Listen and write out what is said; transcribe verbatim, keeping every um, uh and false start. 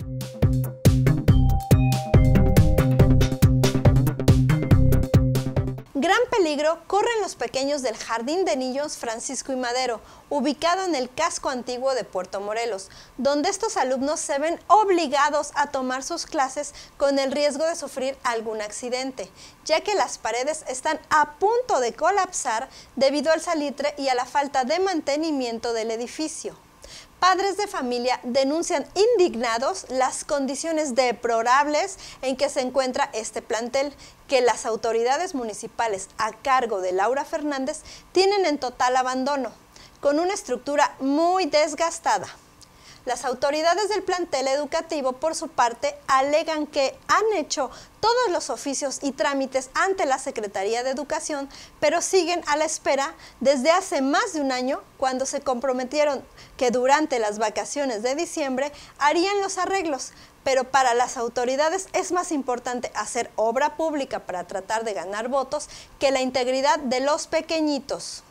Gran peligro corren los pequeños del Jardín de Niños Francisco y Madero, ubicado en el casco antiguo de Puerto Morelos, donde estos alumnos se ven obligados a tomar sus clases con el riesgo de sufrir algún accidente, ya que las paredes están a punto de colapsar debido al salitre y a la falta de mantenimiento del edificio. Padres de familia denuncian indignados las condiciones deplorables en que se encuentra este plantel, que las autoridades municipales a cargo de Laura Fernández tienen en total abandono, con una estructura muy desgastada. Las autoridades del plantel educativo, por su parte, alegan que han hecho todos los oficios y trámites ante la Secretaría de Educación, pero siguen a la espera desde hace más de un año, cuando se comprometieron que durante las vacaciones de diciembre harían los arreglos, pero para las autoridades es más importante hacer obra pública para tratar de ganar votos que la integridad de los pequeñitos.